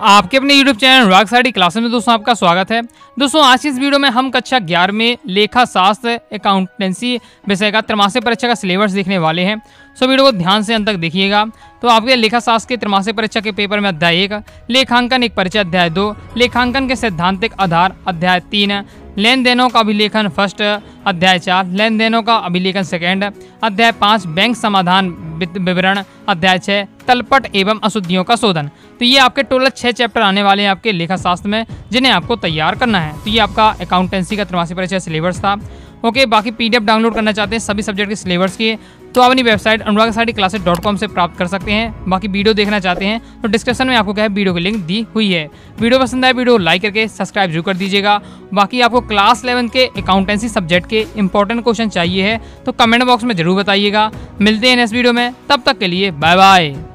आपके अपने YouTube channel Anurag sari classes में दोस्तों आपका स्वागत है। दोस्तों आज की इस वीडियो में हम कक्षा 11 में लेखा शास्त्र अकाउंटेंसी विषय का त्रैमासिक परीक्षा का सिलेबस देखने वाले हैं। सो वीडियो को ध्यान से अंत तक देखिएगा। तो आपके लेखा शास्त्र के त्रैमासिक परीक्षा के पेपर में अध्याय 1 लेखांकन एक परिचय, अध्याय 2 लेखांकन के सैद्धांतिक आधार, अध्याय 3 लेन देनों का अभिलेखन फर्स्ट, अध्याय 4 लेन देनों का अभिलेखन सेकेंड, अध्याय 5 बैंक समाधान विवरण, अध्याय 6 तलपट एवं अशुद्धियों का शोधन। तो ये आपके टोटल 6 चैप्टर आने वाले हैं आपके लेखा शास्त्र में, जिन्हें आपको तैयार करना है। तो ये आपका अकाउंटेंसी का त्रैमासिक परीक्षा सिलेबस था। ओके, बाकी PDF डाउनलोड करना चाहते हैं सभी सब्जेक्ट के सिलेबस की, तो आप अपनी वेबसाइट anuragsaidiclasses.com से प्राप्त कर सकते हैं। बाकी वीडियो देखना चाहते हैं तो डिस्क्रिप्शन में आपको क्या है वीडियो की लिंक दी हुई है। वीडियो पसंद आए वीडियो लाइक करके सब्सक्राइब जरूर कर दीजिएगा। बाकी आपको क्लास 11 के अकाउंटेंसी सब्जेक्ट के इंपॉर्टेंट क्वेश्चन चाहिए है तो कमेंट बॉक्स में जरूर बताइएगा। मिलते हैं नेक्स्ट वीडियो में, तब तक के लिए बाय बाय।